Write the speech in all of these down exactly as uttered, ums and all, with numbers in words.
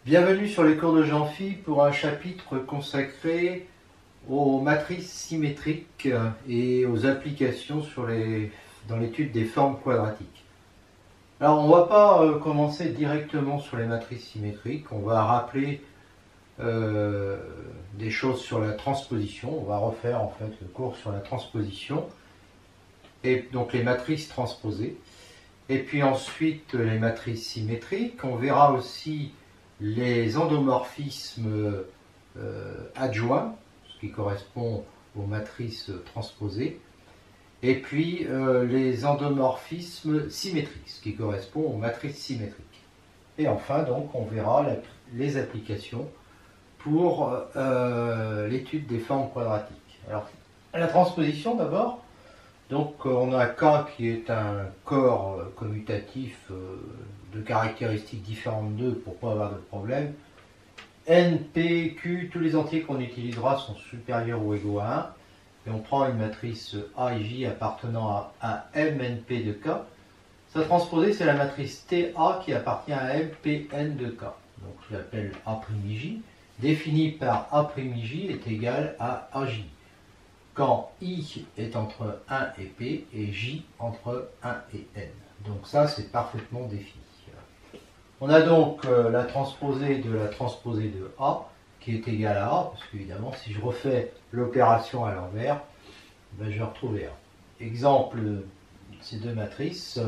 Bienvenue sur les cours de Jean-Phi pour un chapitre consacré aux matrices symétriques et aux applications sur les, dans l'étude des formes quadratiques. Alors on ne va pas euh, commencer directement sur les matrices symétriques, on va rappeler euh, des choses sur la transposition, on va refaire en fait le cours sur la transposition, et donc les matrices transposées, et puis ensuite les matrices symétriques, on verra aussi les endomorphismes euh, adjoints, ce qui correspond aux matrices transposées, et puis euh, les endomorphismes symétriques, ce qui correspond aux matrices symétriques. Et enfin, donc, on verra la, les applications pour euh, l'étude des formes quadratiques. Alors, la transposition d'abord. Donc, on a K qui est un corps commutatif euh, de caractéristiques différentes d'eux pour ne pas avoir de problème. N, P, Q, tous les entiers qu'on utilisera sont supérieurs ou égaux à un. Et on prend une matrice A et J appartenant à, à M N P de K. Sa transposée, c'est la matrice T A qui appartient à M P N de K. Donc, je l'appelle A'J, définie par A'J est égal à A J. Quand I est entre un et P et J entre un et N. Donc ça, c'est parfaitement défini. On a donc euh, la transposée de la transposée de A qui est égale à A, parce qu'évidemment, si je refais l'opération à l'envers, ben, je vais retrouver A. Exemple de ces deux matrices,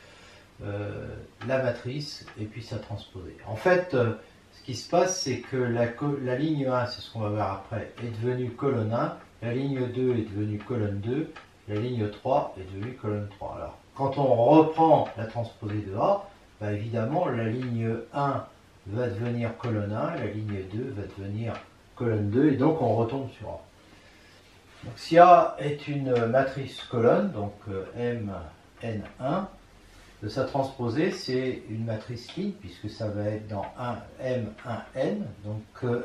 euh, la matrice et puis sa transposée. En fait, euh, ce qui se passe, c'est que la, la ligne un, c'est ce qu'on va voir après, est devenue colonne un, la ligne deux est devenue colonne deux, la ligne trois est devenue colonne trois. Alors, quand on reprend la transposée de A, bah évidemment, la ligne un va devenir colonne un, la ligne deux va devenir colonne deux, et donc on retombe sur A. Donc, si A est une matrice colonne, donc M N un, de sa transposée, c'est une matrice ligne, puisque ça va être dans un M un N, donc euh,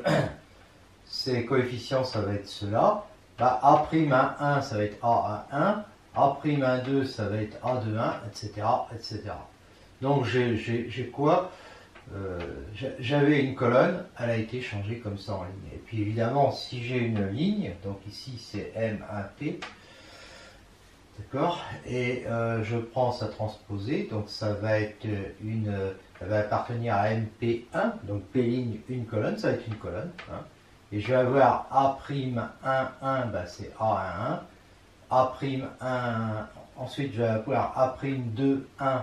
ces coefficients, ça va être cela. Bah, A' un, ça va être A un, A' deux, ça va être A deux un, et cetera, et cetera. Donc j'ai quoi euh, J'avais une colonne, elle a été changée comme ça en ligne. Et puis évidemment, si j'ai une ligne, donc ici c'est M un P, d'accord, et euh, je prends sa transposée, donc ça va être une, ça va appartenir à M P un, donc P ligne une colonne, ça va être une colonne, hein. Et je vais avoir A' un, un, bah c'est A un, A' un, ensuite je vais avoir A' deux, un,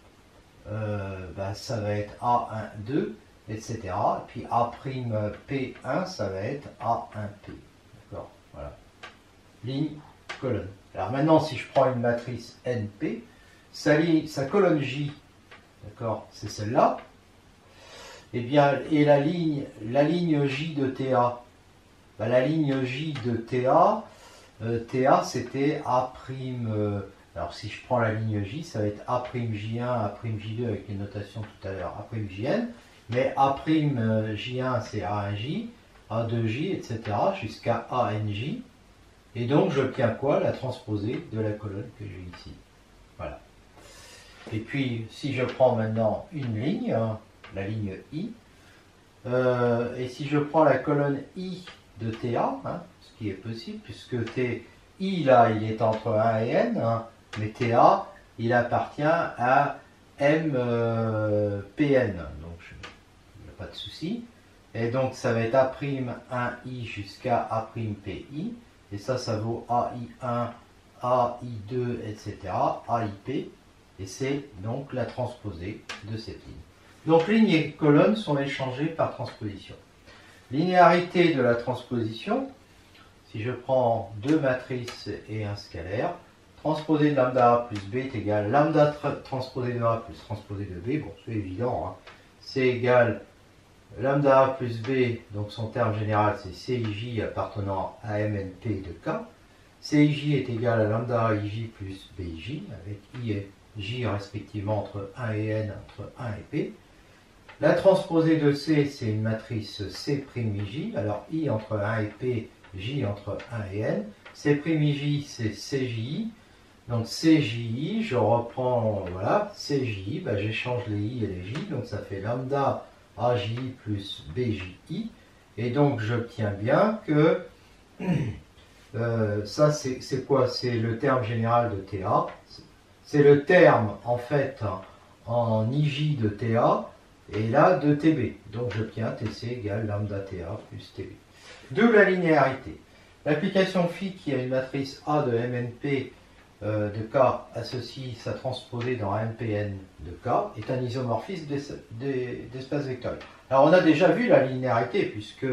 euh, bah ça va être A un, deux, et cetera. Et puis A' P un, ça va être A un P. D'accord, voilà. Ligne, colonne. Alors maintenant, si je prends une matrice N P, sa, ligne, sa colonne J, d'accord, c'est celle-là. Eh bien, et la ligne, la ligne J de T A, ben, la ligne J de T A, euh, T A c'était A', euh, alors si je prends la ligne J, ça va être A'J un, A'J deux avec les notations tout à l'heure, A'Jn, mais A'J un c'est A un J, A deux J, et cetera, jusqu'à A N J, et donc j'obtiens quoi? La transposée de la colonne que j'ai ici. Voilà. Et puis, si je prends maintenant une ligne, hein, la ligne I, euh, et si je prends la colonne I de T A, hein, ce qui est possible, puisque T, I là, il est entre un et N, hein, mais T A, il appartient à M euh, P N, donc il n'y a pas de souci. Et donc ça va être A' un I jusqu'à A' P I, et ça, ça vaut A I un, A I deux, et cetera, A I P, et c'est donc la transposée de cette ligne. Donc ligne et colonne sont échangées par transposition. Linéarité de la transposition, si je prends deux matrices et un scalaire, transposée de lambda A plus B est égal à lambda transposée de A plus transposée de B, bon c'est évident, hein. C'est égal lambda A plus B, donc son terme général c'est C I J appartenant à M N P de K. C I J est égal à lambda I J plus B I J, avec I et J respectivement entre un et N, entre un et P. La transposée de C, c'est une matrice C'Ij, alors I entre un et P, J entre un et N. C'Ij, c'est C J I, donc C J I, je reprends, voilà, C J I, bah, j'échange les I et les J, donc ça fait lambda A J I plus B J I. Et donc j'obtiens bien que euh, ça c'est quoi? C'est le terme général de T A. C'est le terme en fait en I J de T A et là de T B. Donc j'obtiens T C égale lambda T A plus T B. D'où la linéarité. L'application phi qui a une matrice A de M N P euh, de K associe sa transposée dans M P N de K est un isomorphisme d'espace vectoriel. Alors on a déjà vu la linéarité puisque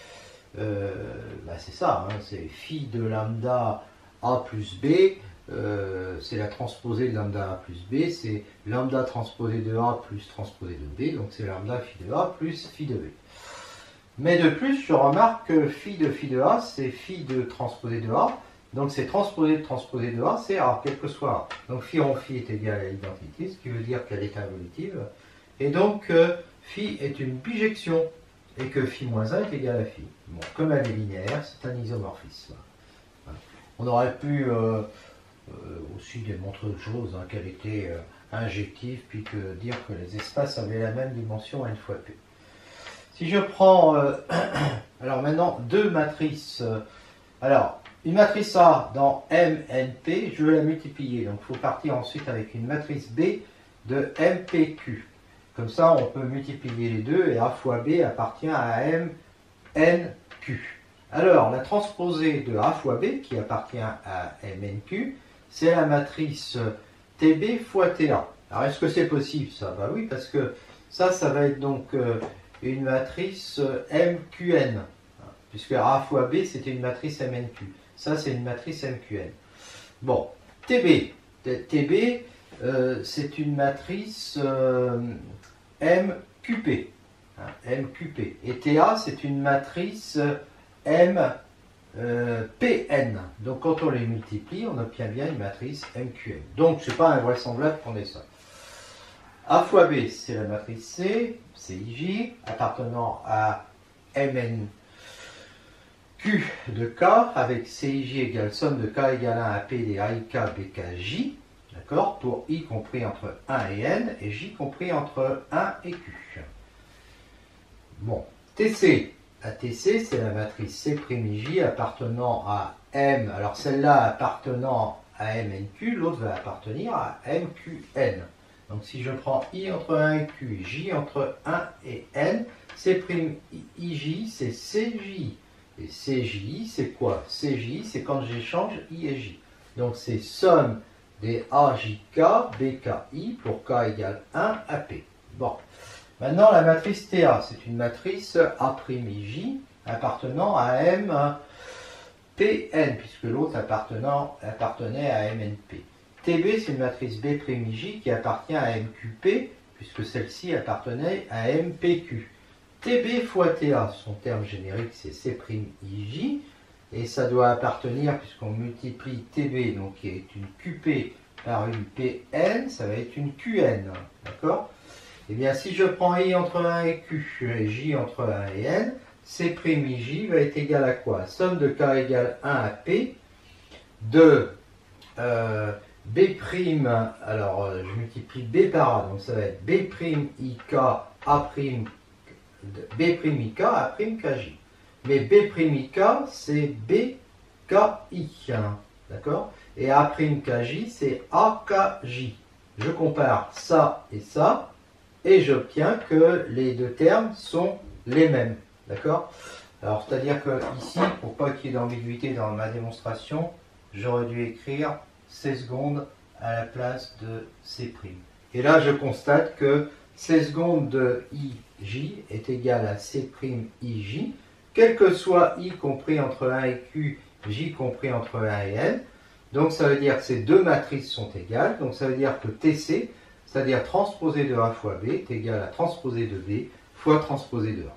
euh, bah c'est ça, hein, c'est phi de lambda A plus B, euh, c'est la transposée de lambda A plus B, c'est lambda transposée de A plus transposée de B, donc c'est lambda phi de A plus phi de B. Mais de plus, je remarque que phi de phi de A, c'est phi de transposé de A. Donc c'est transposé de transposé de A, c'est A, quel que soit A. Donc phi rond phi est égal à l'identité, ce qui veut dire qu'elle est involutive. Et donc euh, phi est une bijection, et que phi moins un est égal à phi. Bon, comme elle est linéaire, c'est un isomorphisme. Voilà. On aurait pu euh, euh, aussi démontrer autre chose, hein, qu'elle était euh, injective, puis que dire que les espaces avaient la même dimension n fois p. Si je prends, euh, alors maintenant, deux matrices, euh, alors, une matrice A dans M N P, je vais la multiplier, donc il faut partir ensuite avec une matrice B de M P Q. Comme ça, on peut multiplier les deux, et A fois B appartient à M N Q. Alors, la transposée de A fois B, qui appartient à M N Q, c'est la matrice T B fois T A. Alors, est-ce que c'est possible, ça? Bah oui, parce que ça, ça va être donc... Euh, une matrice M Q N, puisque A fois B c'était une matrice M N Q. Ça c'est une matrice M Q N. Bon, T B. T B euh, c'est une matrice euh, M Q P. Hein, M Q P. Et T A c'est une matrice M euh, P N. Donc quand on les multiplie, on obtient bien une matrice M Q N. Donc c'est pas invraisemblable qu'on ait ça. A fois B, c'est la matrice C, C I J, appartenant à M N Q de K, avec C I J égale somme de K égale un à P des A I K B K J, d'accord, pour I compris entre un et N, et J compris entre un et Q. Bon, T C. La T C, c'est la matrice C' I J appartenant à M, alors celle-là appartenant à M N Q, l'autre va appartenir à M Q N. Donc si je prends I entre un et Q, J entre un et N, C' I J c'est C J. Et C J I c'est quoi? C J I c'est quand j'échange I et J. Donc c'est somme des A J K, B K I pour K égale un à P. Bon. Maintenant la matrice T A, c'est une matrice A' I J appartenant à M P N, puisque l'autre appartenait à M N P. T B, c'est une matrice B' I J qui appartient à M Q P, puisque celle-ci appartenait à M P Q. T B fois T A, son terme générique, c'est C' I J, et ça doit appartenir, puisqu'on multiplie T B, donc qui est une Q P par une P N, ça va être une Q N, d'accord? Eh bien, si je prends I entre un et Q, et J entre un et N, C' I J va être égal à quoi? Somme de K égale un à P, de... Euh, B', alors euh, je multiplie B par A, donc ça va être B' I K A', B' I K A' K J. Mais B' I K c'est B K I, hein, d'accord? Et A' K J c'est A K J. Je compare ça et ça, et j'obtiens que les deux termes sont les mêmes, d'accord? Alors c'est-à-dire que ici, pour pas qu'il y ait d'ambiguïté dans ma démonstration, j'aurais dû écrire C secondes à la place de C'. Et là, je constate que C secondes de I J est égal à C' I J, quel que soit I compris entre un et Q, J compris entre un et N. Donc ça veut dire que ces deux matrices sont égales. Donc ça veut dire que T C, c'est-à-dire transposé de A fois B, est égal à transposé de B fois transposé de A.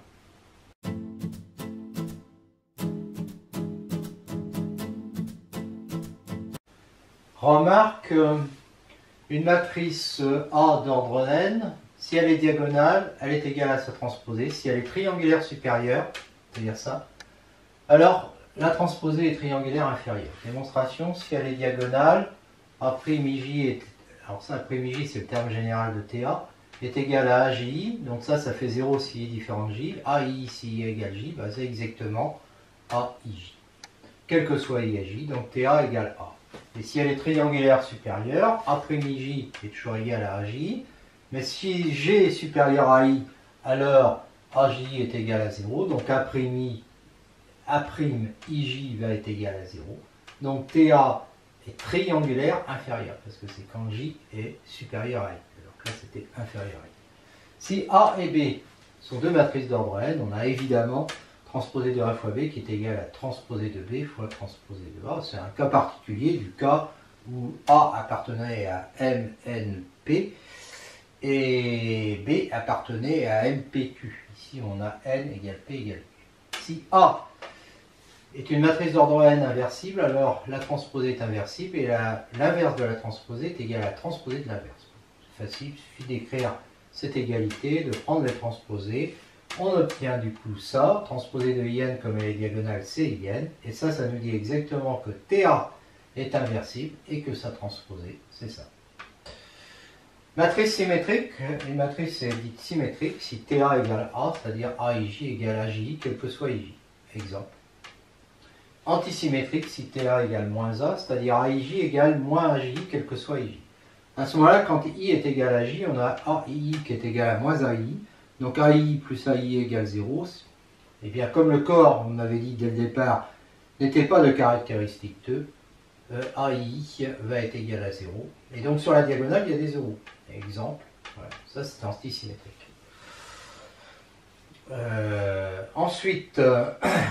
Remarque, une matrice A d'ordre N, si elle est diagonale, elle est égale à sa transposée. Si elle est triangulaire supérieure, c'est-à-dire ça, alors la transposée est triangulaire inférieure. Démonstration, si elle est diagonale, A' I J est... Alors ça, A' I J c'est le terme général de T A. est égal à A J I, donc ça, ça fait zéro si I différent J. A I si I égale J, bah, c'est exactement A I J. Quel que soit I à J, donc T A égale A. Et si elle est triangulaire supérieure, A' I J est toujours égal à A J I. Mais si G est supérieur à I, alors A J I est égal à zéro. Donc A', A' I J va être égal à zéro. Donc T A est triangulaire inférieur, parce que c'est quand J est supérieur à I. Donc là, c'était inférieur à I. Si A et B sont deux matrices d'ordre n, on a évidemment transposé de A fois B qui est égal à transposé de B fois transposé de A. C'est un cas particulier du cas où A appartenait à M N P et B appartenait à M P Q. Ici, on a N égale P égale Q. Si A est une matrice d'ordre n inversible, alors la transposée est inversible et l'inverse de la transposée est égal à la transposée de l'inverse. C'est facile, il suffit d'écrire cette égalité, de prendre les transposées. On obtient du coup ça, transposé de I N comme elle est diagonale, c'est I N. Et ça, ça nous dit exactement que T A est inversible et que sa transposée, c'est ça. Matrice symétrique, une matrice est dite symétrique si T A égale A, c'est-à-dire A I J égale A J I, quel que soit I J. Exemple. Antisymétrique si T A égale moins A, c'est-à-dire A I J égale moins A J I, quel que soit I J. À ce moment-là, quand I est égal à J, on a A I I qui est égal à moins A I. Donc A I plus A I égale zéro. Et bien comme le corps, on avait dit dès le départ, n'était pas de caractéristique deux, euh, A I va être égal à zéro. Et donc sur la diagonale, il y a des zéros. Exemple, voilà, ça c'est antisymétrique. Euh, ensuite, euh,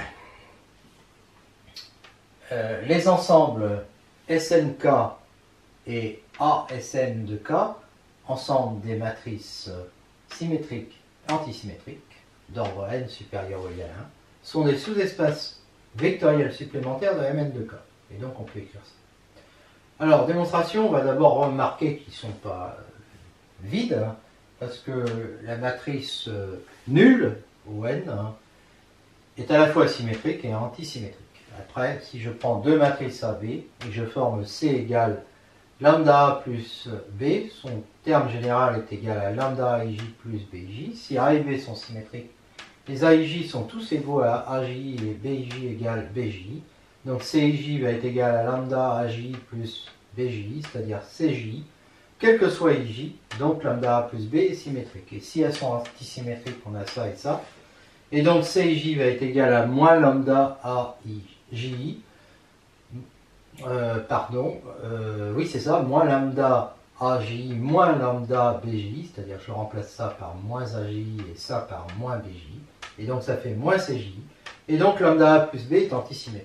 euh, les ensembles S N K et A S N de K, ensemble des matrices symétriques antisymétriques d'ordre n supérieur ou égal à un, sont des sous-espaces vectoriels supplémentaires de M N de K. Et donc on peut écrire ça. Alors, démonstration, on va d'abord remarquer qu'ils ne sont pas vides, hein, parce que la matrice euh, nulle, ou n, hein, est à la fois symétrique et antisymétrique. Après, si je prends deux matrices A B et que je forme C égale lambda A plus B, son terme général est égal à lambda A I J plus B J. Si A et B sont symétriques, les A I J sont tous égaux à A J I et B I J égale B J. Donc C I J va être égal à lambda A J I plus B J, c'est-à-dire C J, quel que soit I J, donc lambda A plus B est symétrique. Et si elles sont antisymétriques, on a ça et ça. Et donc C I J va être égal à moins lambda A I J I. Euh, pardon, euh, oui c'est ça, moins lambda A J I moins lambda B J, c'est-à-dire je remplace ça par moins A J I et ça par moins B J, et donc ça fait moins C J I, et donc lambda A plus B est antisymétrique.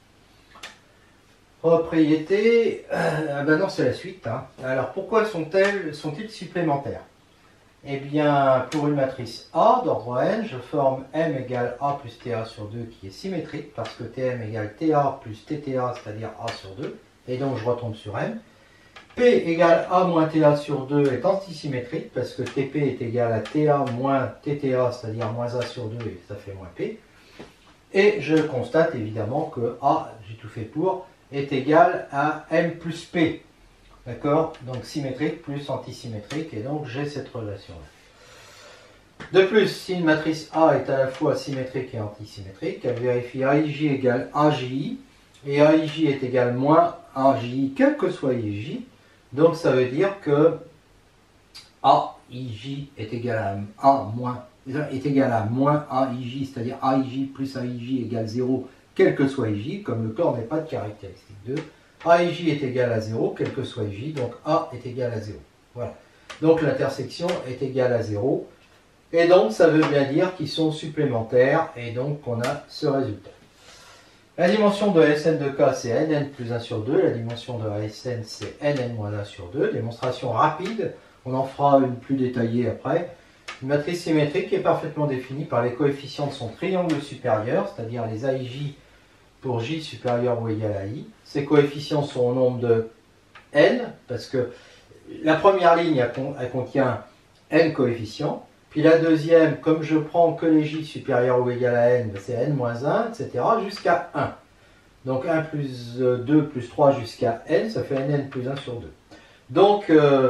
Propriété, euh, ah ben non c'est la suite, hein. Alors pourquoi sont-elles, sont-ils supplémentaires? Eh bien, pour une matrice A d'ordre n, je forme M égale A plus T A sur deux qui est symétrique parce que T M égale T A plus T T A, c'est-à-dire A sur deux, et donc je retombe sur M. P égale A moins T A sur deux est antisymétrique parce que T P est égal à T A moins T T A, c'est-à-dire moins A sur deux, et ça fait moins P. Et je constate évidemment que A, j'ai tout fait pour, est égal à M plus P. D'accord? Donc symétrique plus antisymétrique, et donc j'ai cette relation-là. De plus, si une matrice A est à la fois symétrique et antisymétrique, elle vérifie A I J égale A J I, et A I J est égal moins A J I, quel que soit I J. Donc ça veut dire que A I J est égal à A moins, est égal à moins A I J, c'est-à-dire A I J plus A I J égale zéro, quel que soit I J, comme le corps n'est pas de caractéristique deux. A I J est égal à zéro, quel que soit I J, donc A est égal à zéro. Voilà. Donc l'intersection est égale à zéro. Et donc ça veut bien dire qu'ils sont supplémentaires, et donc on a ce résultat. La dimension de S N de K, c'est N N plus un sur deux. La dimension de A S N, c'est N N moins un sur deux. Démonstration rapide, on en fera une plus détaillée après. Une matrice symétrique est parfaitement définie par les coefficients de son triangle supérieur, c'est-à-dire les A I J pour J supérieur ou égal à I. Ces coefficients sont au nombre de N, parce que la première ligne, elle contient N coefficients, puis la deuxième, comme je prends que les J supérieurs ou égal à N, c'est N moins un, et cetera, jusqu'à un. Donc un plus deux plus trois jusqu'à N, ça fait N N plus un sur deux. Donc, euh,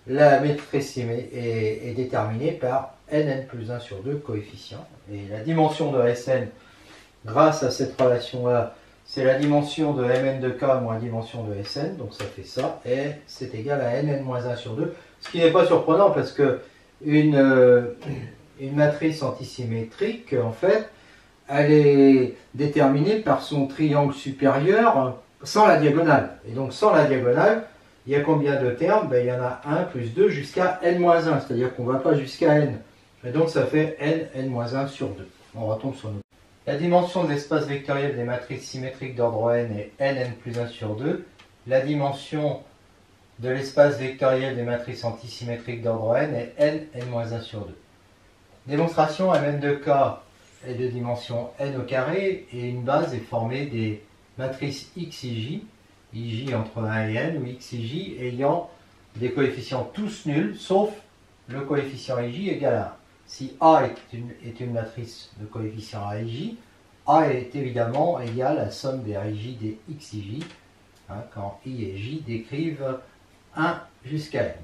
la matrice est, est déterminée par Nn plus un sur deux coefficients. Et la dimension de Sn, grâce à cette relation-là, c'est la dimension de Mn de K moins la dimension de Sn, donc ça fait ça, et c'est égal à Nn moins un sur deux, ce qui n'est pas surprenant parce que une, euh, une matrice antisymétrique, en fait, elle est déterminée par son triangle supérieur sans la diagonale. Et donc sans la diagonale, il y a combien de termes? Ben, il y en a un plus deux jusqu'à n moins un, c'est-à-dire qu'on ne va pas jusqu'à n. Et donc ça fait n, n moins un sur deux. On retombe sur nous. La dimension de l'espace vectoriel des matrices symétriques d'ordre n est n, n plus un sur deux. La dimension de l'espace vectoriel des matrices antisymétriques d'ordre n est n, n moins un sur deux. Démonstration, Mn de K est de dimension n au carré et une base est formée des matrices x et j, ij entre un et n, ou x et j ayant des coefficients tous nuls, sauf le coefficient ij égale à un. Si A est une, est une matrice de coefficients A et j, A est évidemment égal à la somme des rij des x et j, hein, quand i et j décrivent un jusqu'à n.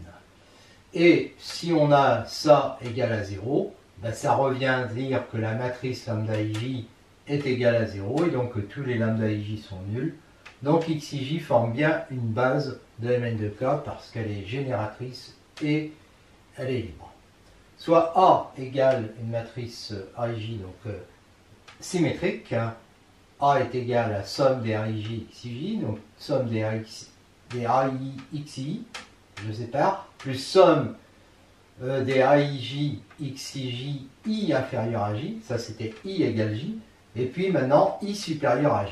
Et si on a ça égal à zéro, ben ça revient à dire que la matrice lambda ij est égale à zéro, et donc que tous les lambda ij sont nuls. Donc x et j forment bien une base de Mn de K parce qu'elle est génératrice et elle est libre. Soit A égale une matrice A I J, donc euh, symétrique. Hein. A est égal à la somme des rij x et j, donc somme des rij x et i, je sépare, plus somme euh, des rij x et j, i inférieur à j, ça c'était i égale j, et puis maintenant i supérieur à j.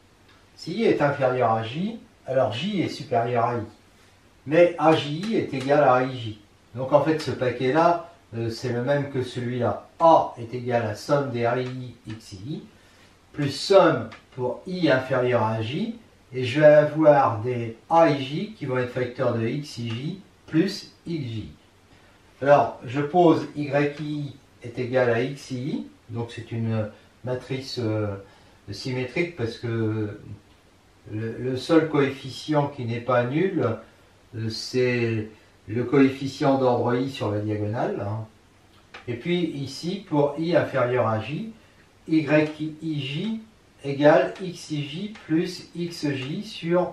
Si i est inférieur à j, alors j est supérieur à i. Mais aji est égal à aij. Donc en fait ce paquet-là, euh, c'est le même que celui-là. A est égal à somme des rij x et i, plus somme pour i inférieur à j, et je vais avoir des aij qui vont être facteurs de x et j plus xj. Alors je pose yi est égal à x et i, donc c'est une matrice euh, symétrique parce que le, le seul coefficient qui n'est pas nul, euh, c'est le coefficient d'ordre i sur la diagonale. Hein. Et puis ici, pour i inférieur à j, yij égale xij plus xj sur,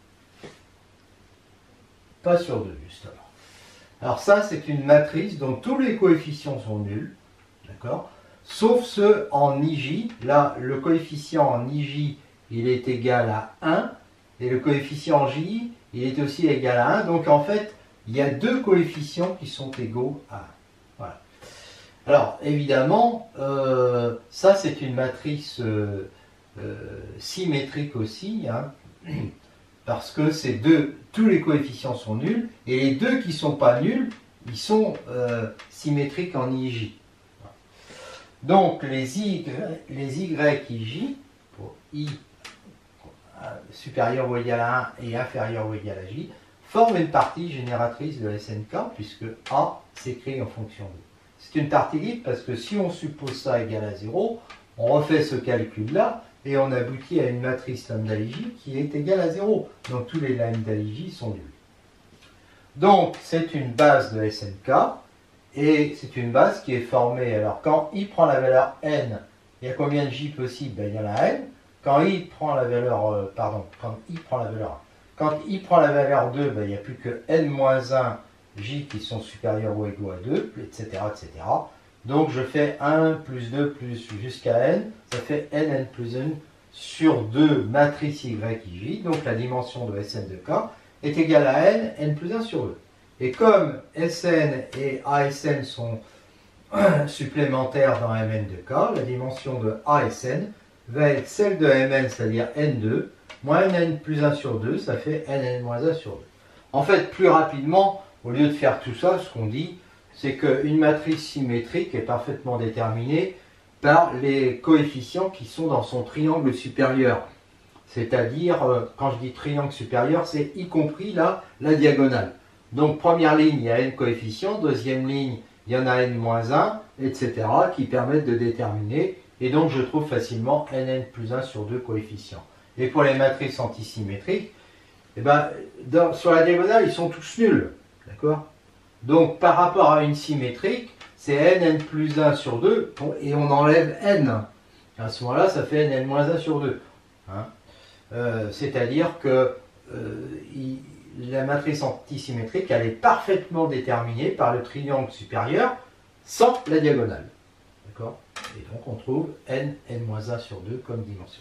pas sur deux justement. Alors ça, c'est une matrice dont tous les coefficients sont nuls, d'accord, sauf ceux en ij. Là, le coefficient en ij, il est égal à un, et le coefficient en j, il est aussi égal à un. Donc en fait, il y a deux coefficients qui sont égaux à un. Voilà. Alors évidemment, euh, ça c'est une matrice euh, euh, symétrique aussi, hein, parce que ces deux, tous les coefficients sont nuls, et les deux qui ne sont pas nuls, ils sont euh, symétriques en ij. Donc les y, les yij, pour i supérieur ou égal à un et inférieur ou égal à j, forment une partie génératrice de S N K, puisque A s'écrit en fonction de. C'est une partie libre parce que si on suppose ça égal à zéro, on refait ce calcul-là et on aboutit à une matrice lambda ij qui est égale à zéro. Donc tous les lambda ij sont nuls. Donc c'est une base de S N K et c'est une base qui est formée. Alors quand i prend la valeur n, il y a combien de j possibles? Ben, il y en a n. Quand i prend la valeur, euh, pardon, quand i prend la valeur un. Quand i prend la valeur deux, ben, il n'y a plus que n moins un j qui sont supérieurs ou égaux à deux, et cetera, et cetera. Donc je fais un plus deux plus jusqu'à n, ça fait n, n plus un sur deux matrice y, ij. Donc la dimension de Sn de K est égale à n, n plus un sur deux. Et comme Sn et Asn sont supplémentaires dans Mn de K, la dimension de Asn va être celle de Mn, c'est-à-dire n deux, moins n plus un sur deux, ça fait nn moins un sur deux. En fait, plus rapidement, au lieu de faire tout ça, ce qu'on dit, c'est qu'une matrice symétrique est parfaitement déterminée par les coefficients qui sont dans son triangle supérieur. C'est-à-dire, quand je dis triangle supérieur, c'est y compris là, la diagonale. Donc, première ligne, il y a n coefficients, deuxième ligne, il y en a n moins un, et cetera, qui permettent de déterminer, et donc je trouve facilement nn plus un sur deux coefficients. Et pour les matrices antisymétriques, eh ben, dans, sur la diagonale, ils sont tous nuls. D'accord ? Donc par rapport à une symétrique, c'est n, n plus un sur deux, et on enlève n. À ce moment-là, ça fait n, n moins un sur deux. Hein, euh, C'est-à-dire que euh, il, la matrice antisymétrique, elle est parfaitement déterminée par le triangle supérieur sans la diagonale. D'accord? Et donc on trouve n, n moins un sur deux comme dimension.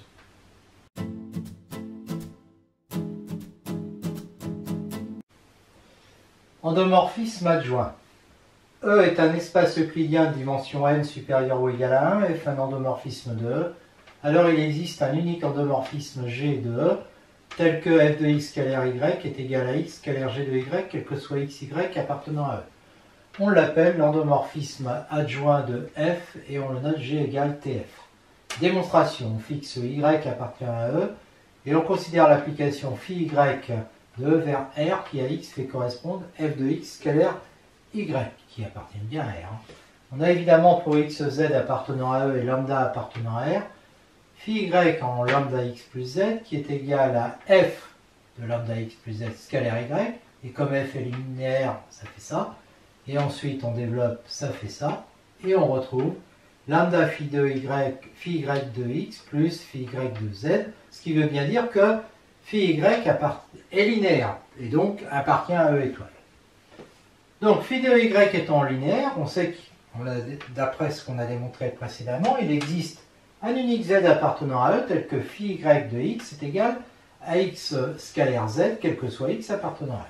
Endomorphisme adjoint. E est un espace euclidien de dimension n supérieure ou égale à un, F un endomorphisme de E. Alors il existe un unique endomorphisme G de E, tel que f de x scalaire y est égal à x scalaire g de y, quel que soit xy appartenant à E. On l'appelle l'endomorphisme adjoint de F et on le note G égale T F. Démonstration, on fixe y appartient à E et on considère l'application phi y de E vers R qui à x fait correspondre f de x scalaire y qui appartient bien à R. On a évidemment pour x z appartenant à E et lambda appartenant à R, phi y en lambda x plus z qui est égal à f de lambda x plus z scalaire y, et comme f est linéaire, ça fait ça, et ensuite on développe, ça fait ça, et on retrouve lambda phi de y, phi y de x plus phi y de z, ce qui veut bien dire que phi y est linéaire, et donc appartient à E étoile. Donc phi de y étant linéaire, on sait que, d'après ce qu'on a démontré précédemment, il existe un unique z appartenant à E tel que phi y de x est égal à x scalaire z, quel que soit x appartenant à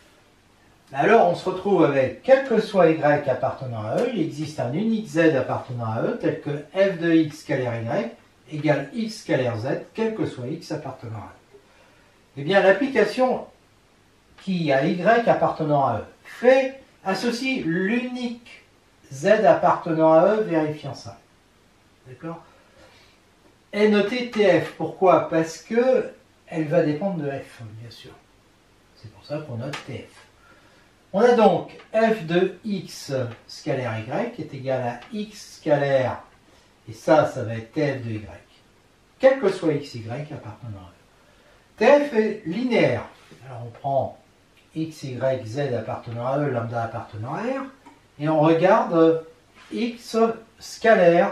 E. Alors on se retrouve avec, quel que soit y appartenant à E, il existe un unique z appartenant à E tel que f de x scalaire y égale x scalaire z, quel que soit x appartenant à E. Eh bien l'application qui a y appartenant à E fait, associe l'unique z appartenant à E vérifiant ça. D'accord? Est notée T F. Pourquoi? Parce que elle va dépendre de F, bien sûr. C'est pour ça qu'on note T F. On a donc f de x scalaire y qui est égal à x scalaire, et ça, ça va être T F de y, quel que soit xy appartenant à E. T F est linéaire. Alors on prend x, y, z appartenant à E, lambda appartenant à R, et on regarde x scalaire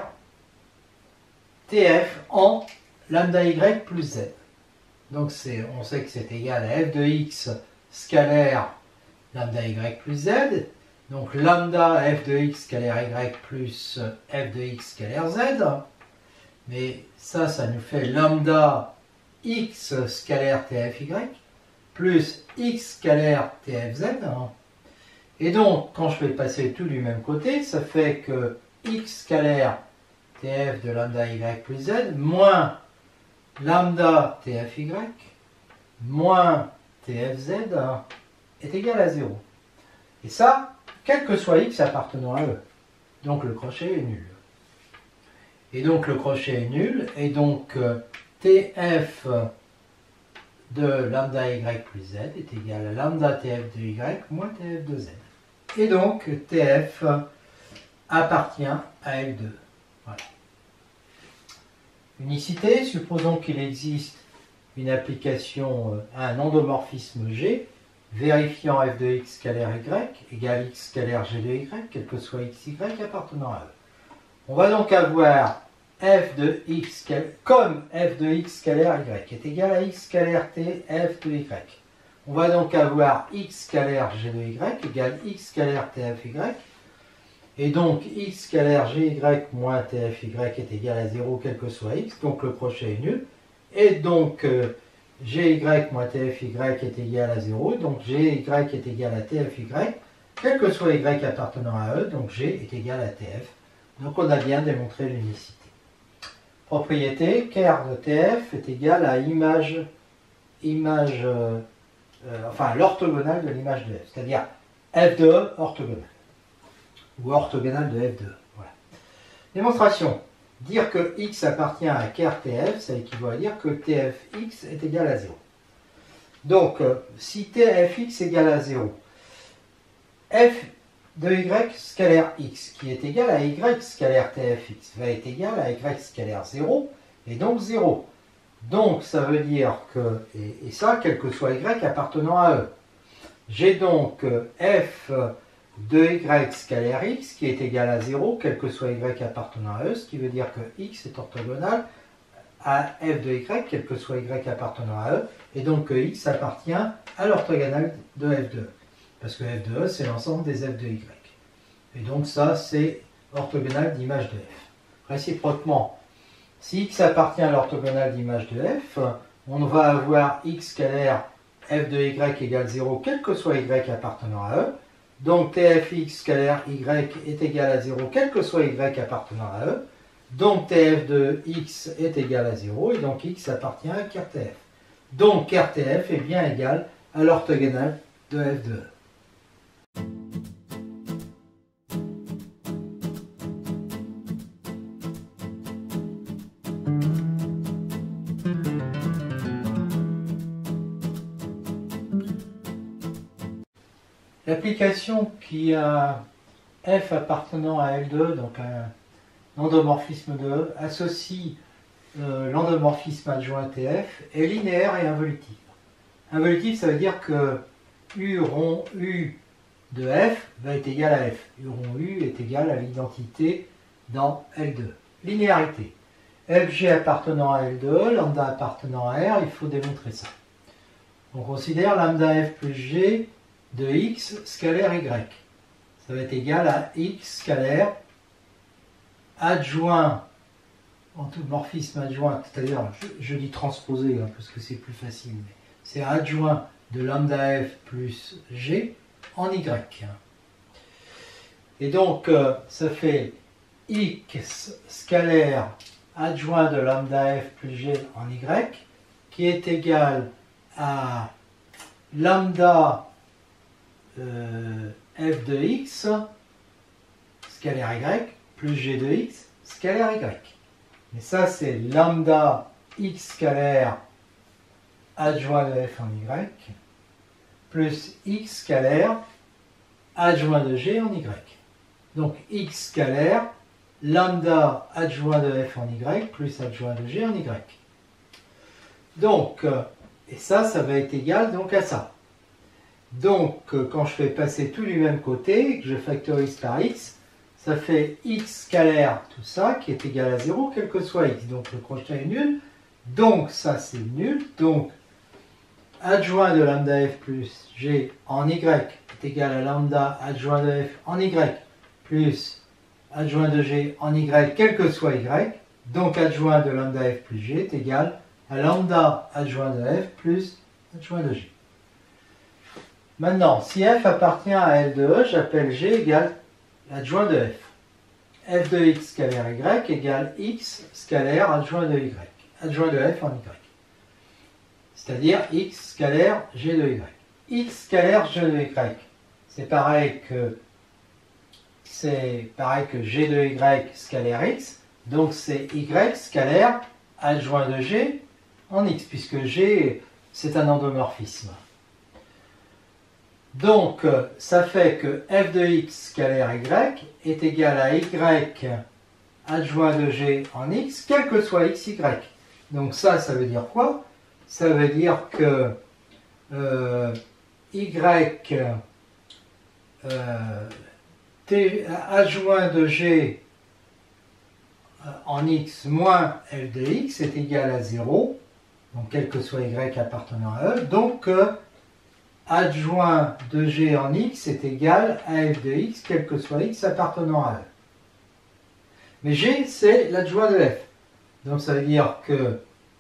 T F en lambda y plus z. Donc on sait que c'est égal à f de x scalaire lambda y plus z. Donc lambda f de x scalaire y plus f de x scalaire z. Mais ça, ça nous fait lambda x scalaire T F y plus x scalaire T F z. Et donc, quand je fais passer tout du même côté, ça fait que x scalaire T F de lambda y plus z moins lambda T F y moins T F z est égal à zéro. Et ça, quel que soit x appartenant à E. Donc le crochet est nul. Et donc le crochet est nul, et donc euh, T F de lambda y plus z est égal à lambda T F de y moins T F de z. Et donc T F appartient à L deux. Voilà. Unicité, supposons qu'il existe une application à un endomorphisme G, vérifiant f de x scalaire y égale x scalaire g de y, quel que soit xy appartenant à E. On va donc avoir f de x comme f de x scalaire y est égal à x scalaire t f de y. On va donc avoir x scalaire g de y égale x scalaire tf y. Et donc x scalaire gy moins tfy est égal à zéro quel que soit x, donc le crochet est nul. Et donc euh, gy moins tfy est égal à zéro, donc gy est égal à tfy, quel que soit y appartenant à E, donc g est égal à tf. Donc on a bien démontré l'unicité. Propriété, ker de tf est égal à image, image euh, euh, enfin l'orthogonale de l'image de f, c'est-à-dire f de E orthogonale. Ou orthogonale de f de E. Voilà. Démonstration. Dire que x appartient à ker tf, ça équivaut à dire que tfx est égal à zéro. Donc, euh, si tfx est égal à zéro, f de y scalaire x, qui est égal à y scalaire tfx, va être égal à y scalaire zéro, et donc zéro. Donc, ça veut dire que, et, et ça, quel que soit y appartenant à E. J'ai donc euh, f de y scalaire x qui est égal à zéro, quel que soit y appartenant à E, ce qui veut dire que x est orthogonal à f de y, quel que soit y appartenant à E, et donc que x appartient à l'orthogonale de f de E, parce que f de E, c'est l'ensemble des f de y. Et donc ça, c'est orthogonal d'image de f. Réciproquement, si x appartient à l'orthogonale d'image de f, on va avoir x scalaire f de y égale zéro, quel que soit y appartenant à E. Donc tfx scalaire y est égal à zéro, quel que soit y appartenant à E. Donc tf de x est égal à zéro, et donc x appartient à ker tf. Donc ker tf est bien égal à l'orthogonale de f de E. L'application qui a f appartenant à L de E, donc un endomorphisme de E, associe euh, l'endomorphisme adjoint T F est linéaire et involutive. Involutive, ça veut dire que U rond U de F va être égal à F. U rond U est égal à l'identité dans L de E. Linéarité. F G appartenant à L de E, lambda appartenant à R, il faut démontrer ça. On considère lambda F plus G de x scalaire y. Ça va être égal à x scalaire adjoint, endomorphisme adjoint, c'est-à-dire, je, je dis transposé hein, parce que c'est plus facile, mais c'est adjoint de lambda f plus g en y. Et donc, euh, ça fait x scalaire adjoint de lambda f plus g en y, qui est égal à lambda euh, f de x scalaire y plus g de x scalaire y. Et ça, c'est lambda x scalaire adjoint de f en y plus x scalaire adjoint de g en y. Donc x scalaire lambda adjoint de f en y plus adjoint de g en y. Donc, et ça, ça va être égal donc à ça. Donc, quand je fais passer tout du même côté, que je factorise par x, ça fait x scalaire tout ça qui est égal à zéro, quel que soit x. Donc, le crochet est nul. Donc, ça, c'est nul. Donc, adjoint de lambda f plus g en y est égal à lambda adjoint de f en y plus adjoint de g en y, quel que soit y. Donc, adjoint de lambda f plus g est égal à lambda adjoint de f plus adjoint de g. Maintenant, si f appartient à L de E, j'appelle g égale adjoint de f. F de x scalaire y égale x scalaire adjoint de y. Adjoint de f en y. C'est-à-dire x scalaire g de y. X scalaire g de y, c'est pareil que c'est pareil que g de y scalaire x, donc c'est y scalaire adjoint de g en x, puisque g c'est un endomorphisme. Donc, ça fait que f de x scalaire y est égal à y adjoint de g en x, quel que soit x, y. Donc ça, ça veut dire quoi? Ça veut dire que euh, y euh, t, adjoint de g en x moins f de x est égal à zéro, donc quel que soit y appartenant à E. Donc, euh, adjoint de g en x est égal à f de x, quel que soit x appartenant à E. Mais g, c'est l'adjoint de f. Donc ça veut dire que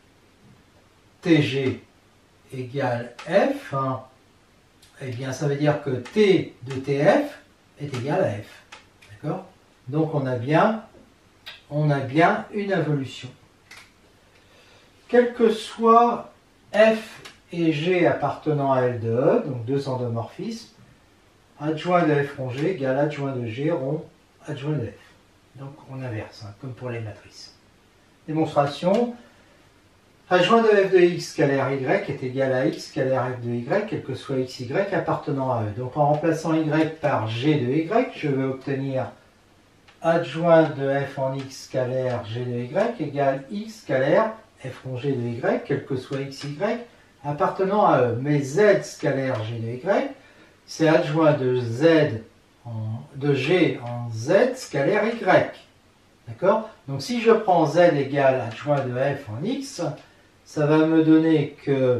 tg égale f, hein, eh bien ça veut dire que t de tf est égal à f. D'accord? Donc on a bien, on a bien une involution. Quel que soit f et g appartenant à L de E, donc deux endomorphismes, adjoint de f rond g égale adjoint de g rond adjoint de f. Donc on inverse, hein, comme pour les matrices. Démonstration, adjoint de f de x scalaire y est égal à x scalaire f de y, quel que soit x, y appartenant à E. Donc en remplaçant y par g de y, je vais obtenir adjoint de f en x scalaire g de y égale x scalaire f rond g de y, quel que soit x, y, appartenant à E. Mais z scalaire g de y, c'est adjoint de z en, de G en Z scalaire Y. D'accord? Donc si je prends Z égale adjoint de F en X, ça va me donner que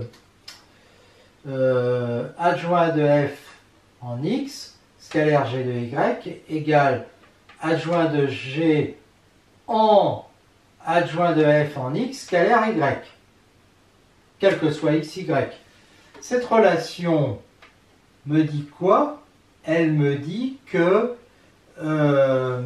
euh, adjoint de F en X scalaire G de Y égale adjoint de G en adjoint de F en X scalaire Y, quel que soit X, Y. Cette relation me dit quoi? Elle me dit que euh,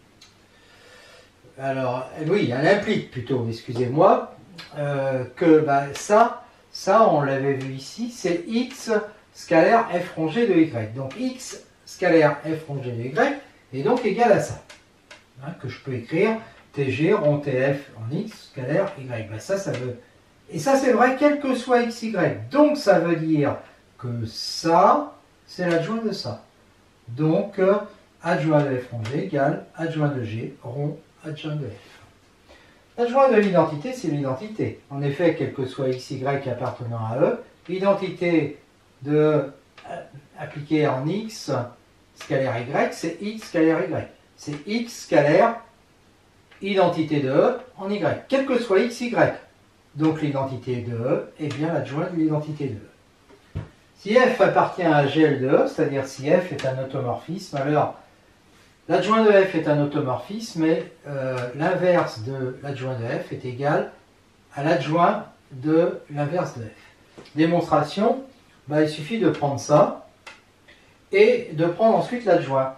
alors oui, elle implique plutôt, excusez-moi, euh, que bah, ça, ça on l'avait vu ici, c'est X scalaire F rongé de Y. Donc X scalaire F rongé de Y est donc égal à ça, hein, que je peux écrire T G rond T F en X scalaire Y. Bah, ça, ça veut... Et ça c'est vrai quel que soit X, Y. Donc ça veut dire que ça, c'est l'adjoint de ça. Donc euh, adjoint de F rongé égale adjoint de G rond adjoint de F. L'adjoint de l'identité, c'est l'identité. En effet, quel que soit X, Y appartenant à E, l'identité de euh, appliquée en X scalaire Y, c'est X scalaire Y. C'est X scalaire identité de E en Y, quel que soit X, Y. Donc l'identité de E est bien l'adjoint de l'identité de E. Si F appartient à G L de E, c'est-à-dire si F est un automorphisme, alors l'adjoint de F est un automorphisme, mais euh, l'inverse de l'adjoint de F est égal à l'adjoint de l'inverse de F. Démonstration, bah, il suffit de prendre ça et de prendre ensuite l'adjoint.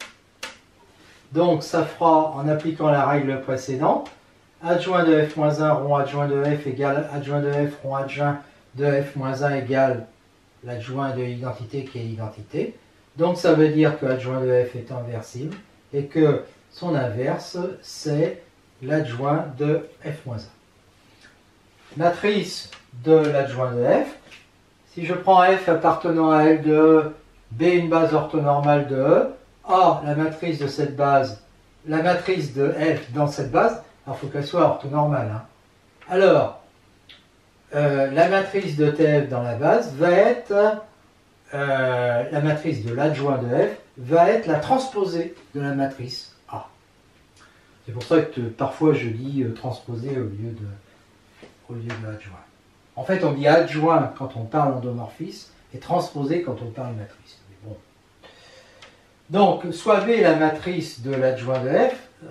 Donc ça fera, en appliquant la règle précédente, adjoint de F moins un rond adjoint de F égale adjoint de F rond adjoint de F moins un égale l'adjoint de l'identité qui est l'identité. Donc ça veut dire que l'adjoint de F est inversible et que son inverse c'est l'adjoint de F moins un. Matrice de l'adjoint de F, si je prends F appartenant à L de E, B une base orthonormale de E, A la matrice de cette base, la matrice de F dans cette base, alors il faut qu'elle soit orthonormale. Hein. Alors, euh, la matrice de T F dans la base va être Euh, la matrice de l'adjoint de F va être la transposée de la matrice A. C'est pour ça que parfois je dis euh, transposée au lieu de, au lieu de adjoint. En fait, on dit adjoint quand on parle endomorphisme et transposé quand on parle matrice. Mais bon. Donc, soit B est la matrice de l'adjoint de F euh,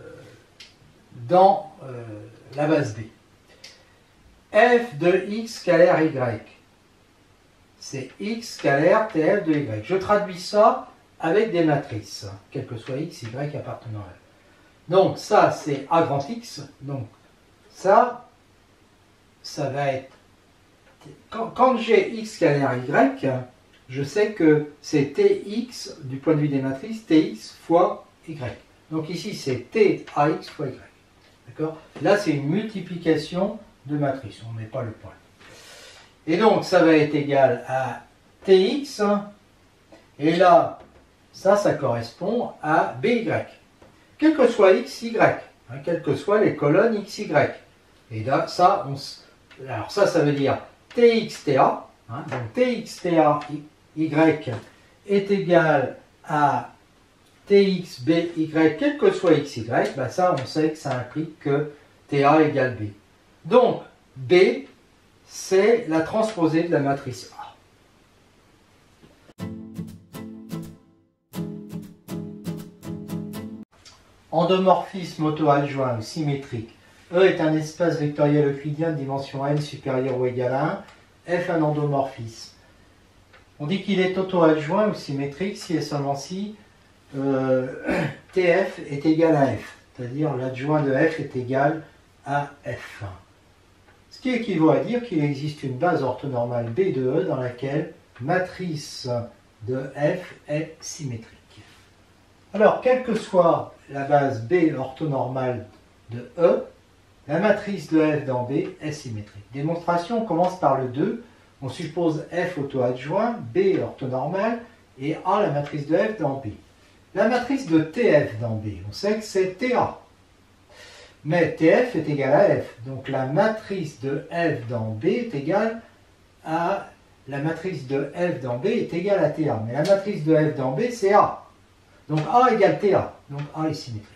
dans euh, la base B. F de X scalaire Y. C'est X scalaire T F de Y. Je traduis ça avec des matrices, quel que soit X, Y appartenant à elle. Donc ça, c'est A grand X. Donc ça, ça va être... Quand, quand j'ai X scalaire Y, je sais que c'est T X, du point de vue des matrices, T X fois Y. Donc ici, c'est T A X fois Y. D'accord ? Là, c'est une multiplication de matrices. On ne met pas le point. Et donc, ça va être égal à T X, et là, ça, ça correspond à B Y. Quel que soit X, Y, hein, quelles que soient les colonnes X, Y. Et là, ça, on, alors ça, ça veut dire T X T A, hein, donc T X T A Y est égal à T X B Y, quel que soit X, Y, ben ça, on sait que ça implique que T A égale B. Donc, B, c'est la transposée de la matrice A. Endomorphisme auto-adjoint ou symétrique. E est un espace vectoriel euclidien de dimension n supérieure ou égale à un. F un endomorphisme. On dit qu'il est auto-adjoint ou symétrique si et seulement si euh, T F est égal à F. C'est-à-dire l'adjoint de F est égal à F un. Ce qui équivaut à dire qu'il existe une base orthonormale B de E dans laquelle matrice de F est symétrique. Alors, quelle que soit la base B orthonormale de E, la matrice de F dans B est symétrique. Démonstration, on commence par le deux. On suppose F auto-adjoint, B orthonormale et A la matrice de F dans B. La matrice de T F dans B, on sait que c'est T A. Mais T F est égal à F. Donc la matrice de F dans B est égale à... La matrice de F dans B est égale à T A. Mais la matrice de F dans B, c'est A. Donc A égale T A, donc A est symétrique.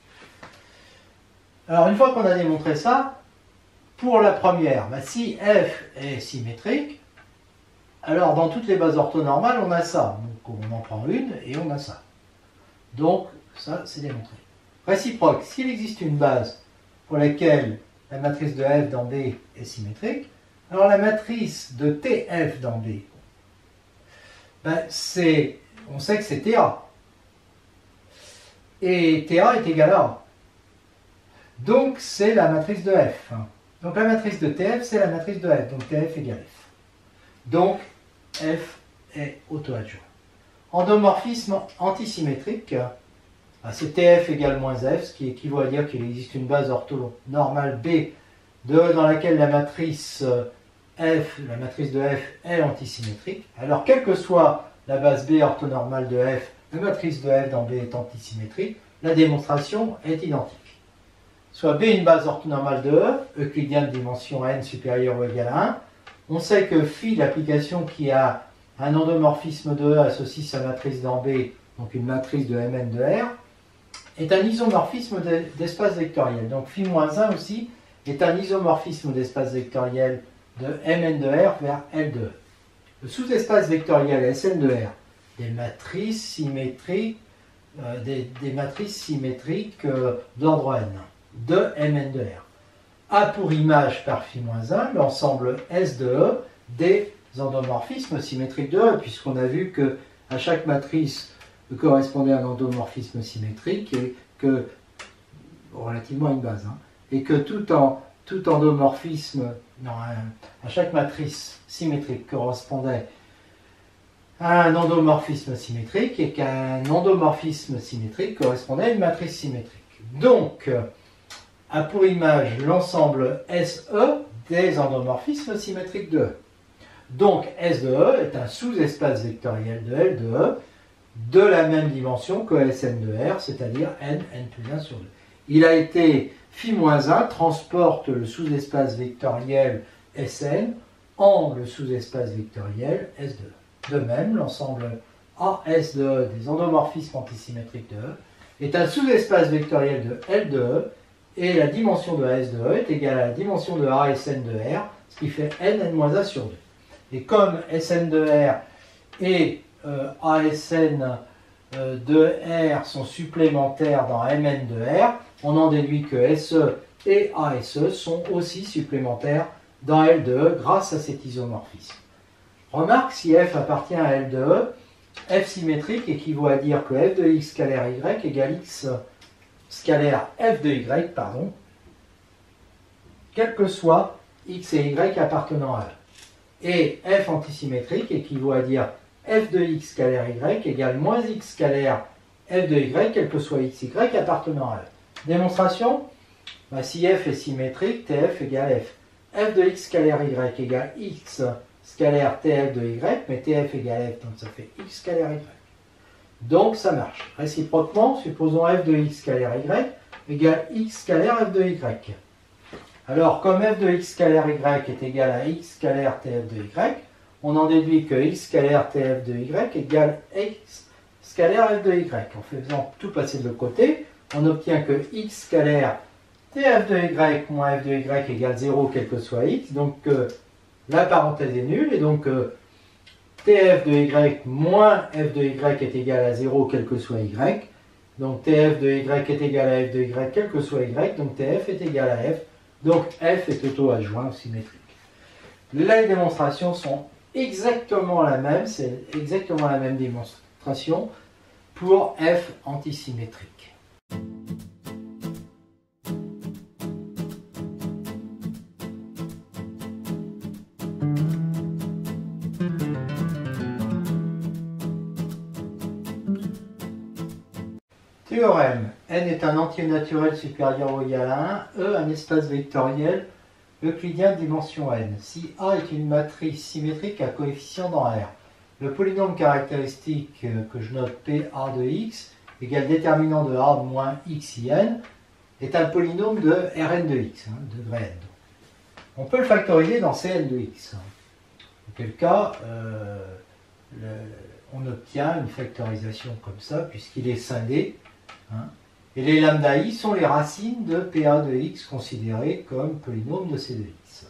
Alors une fois qu'on a démontré ça, pour la première, bah, si F est symétrique, alors dans toutes les bases orthonormales, on a ça. Donc on en prend une et on a ça. Donc ça, c'est démontré. Réciproque, s'il existe une base pour laquelle la matrice de F dans B est symétrique, alors la matrice de T F dans B, ben c'est, on sait que c'est T A. Et T A est égal à A. Donc c'est la matrice de F. Donc la matrice de T F, c'est la matrice de F. Donc T F égale F. Donc F est auto-adjoint. Endomorphisme antisymétrique, c'est T F égale moins F, ce qui équivaut à dire qu'il existe une base orthonormale B de E dans laquelle la matrice F, la matrice de F est antisymétrique. Alors quelle que soit la base B orthonormale de F, la matrice de F dans B est antisymétrique, la démonstration est identique. Soit B une base orthonormale de E, euclidien de dimension n supérieure ou égale à un. On sait que phi, l'application qui a un endomorphisme de E associe sa matrice dans B, donc une matrice de Mn de R, est un isomorphisme d'espace vectoriel. Donc phi moins un aussi est un isomorphisme d'espace vectoriel de Mn de R vers L de E. Le sous-espace vectoriel Sn de R des matrices symétriques, euh, des, des matrices symétriques euh, d'ordre n de Mn de R. A pour image par phi moins un, l'ensemble S de E des endomorphismes symétriques de E, puisqu'on a vu que à chaque matrice correspondait un endomorphisme symétrique et que, relativement à une base, hein, et que tout, en, tout endomorphisme, non, à chaque matrice symétrique correspondait à un endomorphisme symétrique et qu'un endomorphisme symétrique correspondait à une matrice symétrique. Donc, a pour image l'ensemble S E des endomorphismes symétriques de E. Donc S de E est un sous-espace vectoriel de L de E de la même dimension que Sn de R, c'est-à-dire n, n plus un sur deux. Il a été phi moins un transporte le sous-espace vectoriel Sn en le sous-espace vectoriel S de E. De même, l'ensemble A S de E des endomorphismes antisymétriques de E est un sous-espace vectoriel de L de E et la dimension de A S de E est égale à la dimension de A Sn de R, ce qui fait n, n moins un sur deux. Et comme Sn de R et euh, A Sn euh, de R sont supplémentaires dans Mn de R, on en déduit que S E et A S E sont aussi supplémentaires dans L de E grâce à cet isomorphisme. Remarque, si F appartient à L de E, F symétrique équivaut à dire que F de x scalaire y égale x scalaire F de y, pardon, quel que soit x et y appartenant à E. Et F antisymétrique équivaut à dire F de x scalaire y égale moins x scalaire F de y, quel que soit x, y appartenant à E. Démonstration, bah, si F est symétrique, T F égale F. F de x scalaire y égale x scalaire T F de y, mais T F égale F, donc ça fait x scalaire y. Donc ça marche. Réciproquement, supposons F de x scalaire y égale x scalaire F de y. Alors, comme F de x scalaire y est égal à x scalaire T F de y, on en déduit que x scalaire T F de y égale x scalaire F de y. En faisant tout passer de l'autre côté, on obtient que x scalaire T F de y moins F de y égale zéro, quel que soit x. Donc, euh, la parenthèse est nulle, et donc euh, T F de y moins F de y est égal à zéro, quel que soit y. Donc T F de y est égal à F de y, quel que soit y. Donc T F est égal à F. Donc F est auto-adjoint ou symétrique. Les démonstrations sont exactement la même, c'est exactement la même démonstration pour F antisymétrique. Théorème. N est un entier naturel supérieur ou égal à un. E un espace vectoriel euclidien de dimension n. Si A est une matrice symétrique à coefficient dans R, le polynôme caractéristique que je note P A de x égale déterminant de A moins xin est un polynôme de Rn de x, hein, degré n. On peut le factoriser dans Cn de x. Auquel cas, euh, le, on obtient une factorisation comme ça, puisqu'il est scindé. Hein, et les lambda i sont les racines de P A de x considérées comme polynôme de C de x.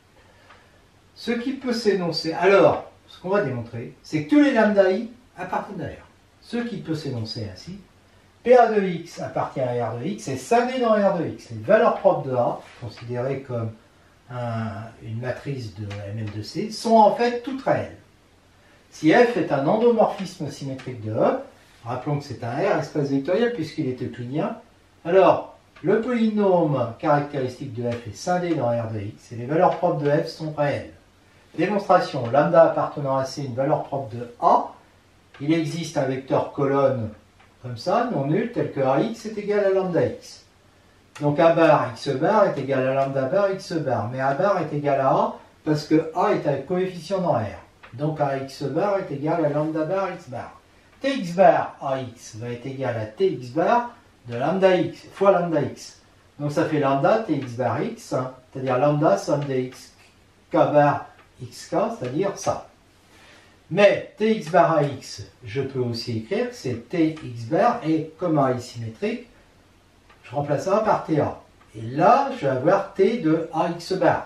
Ce qui peut s'énoncer, alors, ce qu'on va démontrer, c'est que tous les lambda i appartiennent à R. Ce qui peut s'énoncer ainsi, P A de x appartient à R de x et scindé dans R de x. Les valeurs propres de A, considérées comme un, une matrice de M N de C, sont en fait toutes réelles. Si F est un endomorphisme symétrique de E, rappelons que c'est un R espace vectoriel puisqu'il est euclidien, alors le polynôme caractéristique de F est scindé dans R de x et les valeurs propres de F sont réelles. Démonstration, lambda appartenant à C, une valeur propre de A, il existe un vecteur colonne comme ça, non nul, tel que A x est égal à lambda x. Donc A bar x bar est égal à lambda bar x bar, mais A bar est égal à A parce que A est un coefficient dans R. Donc A x bar est égal à lambda bar x bar. Tx bar A x va être égal à Tx bar de lambda x fois lambda x. Donc ça fait lambda Tx bar x, hein, c'est-à-dire lambda somme des x k bar xk, c'est-à-dire ça. Mais Tx bar A x, je peux aussi écrire que c'est Tx bar et comme A est symétrique, je remplace A par Ta. Et là, je vais avoir T de Ax bar.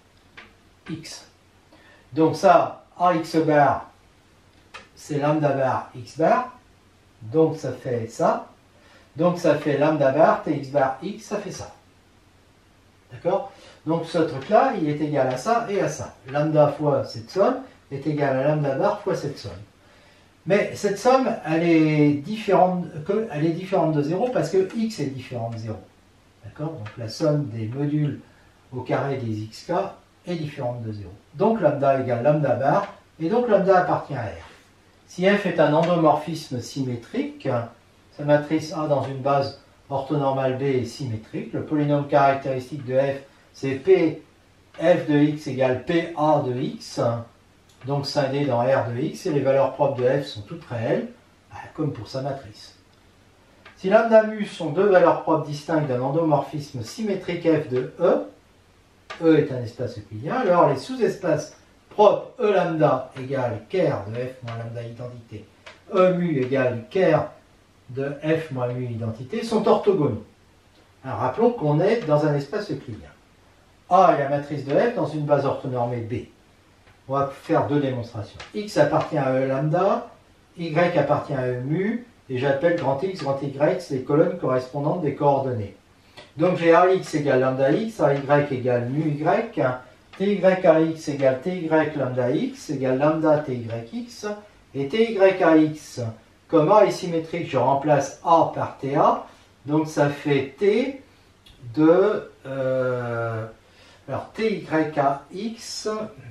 X. Donc ça, Ax bar, c'est lambda bar x bar. Donc ça fait ça. Donc ça fait lambda bar Tx bar x, ça fait ça. D'accord? Donc ce truc-là, il est égal à ça et à ça. Lambda fois cette somme est égal à lambda bar fois cette somme. Mais cette somme, elle est différente, elle est différente de zéro parce que x est différent de zéro. D'accord? Donc la somme des modules au carré des xk est différente de zéro. Donc lambda égale lambda bar, et donc lambda appartient à R. Si f est un endomorphisme symétrique, sa matrice A dans une base orthonormale B est symétrique. Le polynôme caractéristique de f, c'est P f de x égale Pa de x, donc scindé dans R de x, et les valeurs propres de f sont toutes réelles, comme pour sa matrice. Si lambda mu sont deux valeurs propres distinctes d'un endomorphisme symétrique f de E, E est un espace euclidien, alors les sous-espaces propres E lambda égale ker de f moins lambda identité, E mu égale ker de f moins mu identité sont orthogonaux. Alors, rappelons qu'on est dans un espace euclidien. A est la matrice de f dans une base orthonormée B. On va faire deux démonstrations. X appartient à E lambda, Y appartient à E mu, et j'appelle grand X, grand Y, les colonnes correspondantes des coordonnées. Donc j'ai A x égale lambda x, A y égale mu y, T y A x égale T y lambda x égale lambda T y x, et T y A x, comme A est symétrique, je remplace A par T A, donc ça fait T de... Euh, alors T y A x,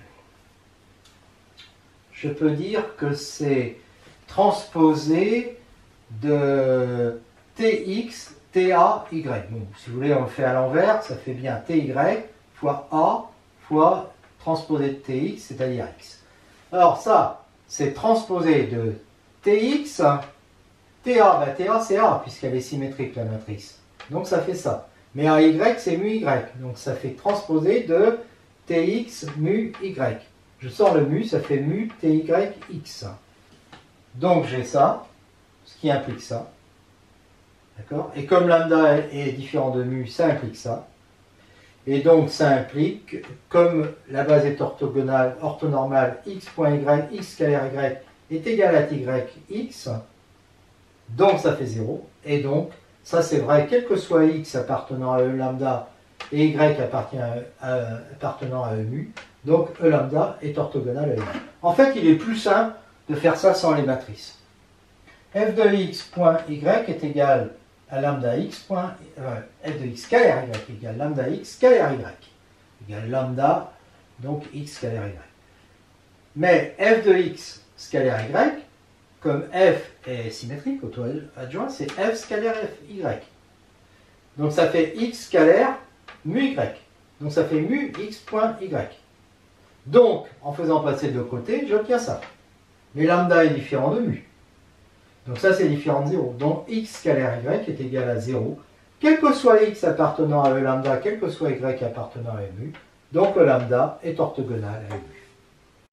je peux dire que c'est transposé de Tx, Ta, Y. Bon, si vous voulez, on le fait à l'envers, ça fait bien Ty fois A fois transposé de Tx, c'est-à-dire X. Alors ça, c'est transposé de Tx, Ta, bah, Ta c'est A, puisqu'elle est symétrique la matrice. Donc ça fait ça. Mais A Y, c'est mu Y. Donc ça fait transposé de Tx mu Y. Je sors le mu, ça fait mu Ty X. Donc j'ai ça, ce qui implique ça. D'accord? Et comme lambda est différent de mu, ça implique ça. Et donc ça implique, comme la base est orthogonale, orthonormale, x.y, x scalaire y est égal à Tx, donc ça fait zéro. Et donc, ça c'est vrai, quel que soit x appartenant à E lambda et y appartient à, à, appartenant à E mu, donc E lambda est orthogonal à E mu. En fait, il est plus simple de faire ça sans les matrices. F de x point y est égal à lambda x point, euh, f de x scalaire y égale lambda x scalaire y égale lambda, donc x scalaire y. Mais f de x scalaire y, comme f est symétrique, auto-adjoint, c'est f scalaire y. Donc ça fait x scalaire mu y. Donc ça fait mu x point y. Donc, en faisant passer de côté, j'obtiens ça. Mais lambda est différent de mu. Donc ça, c'est différent de zéro. Donc x scalaire y est égal à zéro, quel que soit x appartenant à E lambda, quel que soit y appartenant à E mu. Donc le lambda est orthogonal à E mu.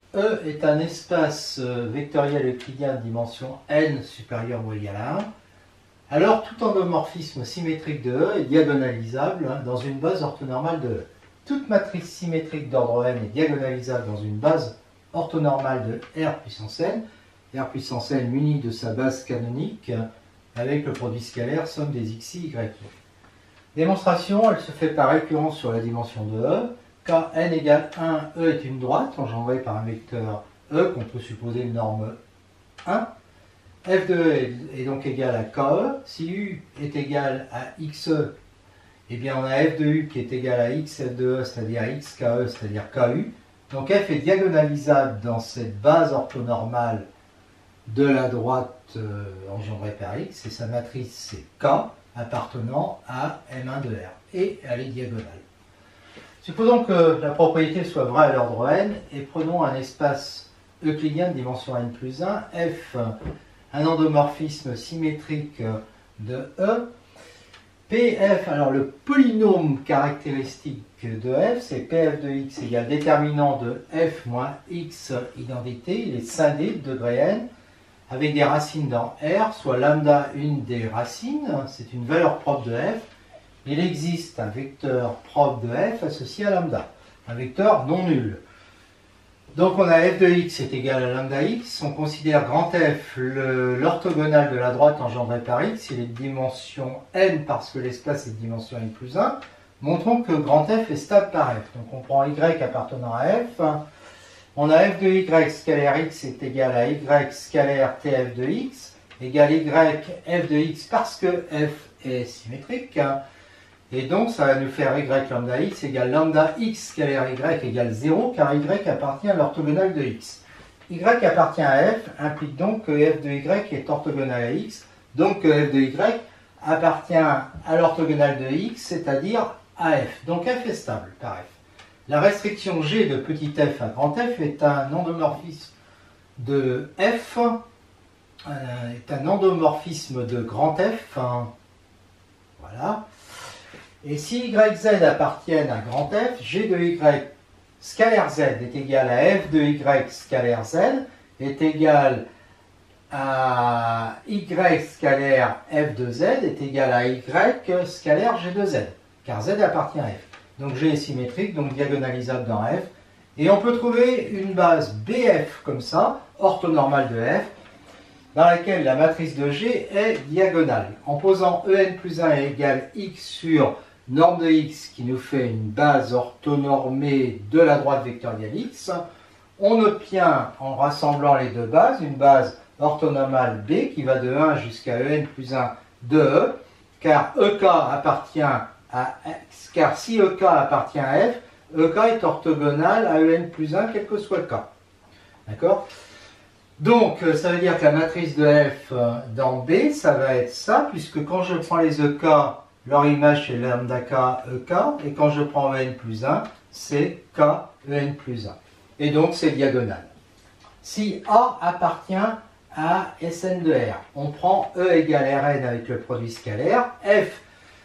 E est un espace vectoriel euclidien de dimension n supérieure ou égale à un. Alors tout endomorphisme symétrique de E est diagonalisable dans une base orthonormale de E. Toute matrice symétrique d'ordre n est diagonalisable dans une base orthonormale de R puissance n. R puissance n munie de sa base canonique avec le produit scalaire somme des xi, y. Démonstration, elle se fait par récurrence sur la dimension de E. Quand n égale un, E est une droite engendrée par un vecteur E qu'on peut supposer une norme un. F de E est donc égal à K E. Si U est égal à X E, eh bien on a F de U qui est égal à X F de E, c'est-à-dire X K E, c'est-à-dire K U. Donc F est diagonalisable dans cette base orthonormale de la droite euh, engendrée par X, et sa matrice c'est K appartenant à M un de R, et elle est diagonale. Supposons que la propriété soit vraie à l'ordre n, et prenons un espace euclidien de dimension n plus un, F, un endomorphisme symétrique de E. Pf, alors le polynôme caractéristique de f, c'est Pf de x égale déterminant de f moins x identité, il est scindé de degré n, avec des racines dans R, soit lambda une des racines, c'est une valeur propre de f. Il existe un vecteur propre de f associé à lambda, un vecteur non nul. Donc on a f de x est égal à lambda x, on considère grand F l'orthogonale de la droite engendrée par x, il est de dimension n parce que l'espace est de dimension n plus un. Montrons que grand F est stable par f. Donc on prend y appartenant à f, on a f de y scalaire x est égal à y scalaire tf de x, égale y f de x parce que f est symétrique. Et donc, ça va nous faire y lambda x égale lambda x scalaire y égale zéro, car y appartient à l'orthogonale de x. Y appartient à f implique donc que f de y est orthogonale à x, donc que f de y appartient à l'orthogonale de x, c'est-à-dire à f. Donc f est stable par f. La restriction g de petit f à grand f est un endomorphisme de f, euh, est un endomorphisme de grand f. Hein, voilà. Et si y z appartiennent à grand F, g de y scalaire z est égal à f de y scalaire z est égal à y scalaire f de z est égal à y scalaire g de z, car z appartient à f. Donc g est symétrique, donc diagonalisable dans f. Et on peut trouver une base B F comme ça, orthonormale de f, dans laquelle la matrice de G est diagonale. En posant En plus un égale x sur norme de x qui nous fait une base orthonormée de la droite vectorielle x, on obtient, en rassemblant les deux bases, une base orthonormale B qui va de un jusqu'à En plus un de E, car E K appartient à x, car si E K appartient à F, E K est orthogonal à En plus un, quel que soit le K. D'accord ? Donc, ça veut dire que la matrice de F dans B, ça va être ça, puisque quand je prends les E K, leur image c'est lambda K, E K, et quand je prends En plus un, c'est K, En plus un. Et donc, c'est diagonal. Si A appartient à Sn de R, on prend E égale Rn avec le produit scalaire, F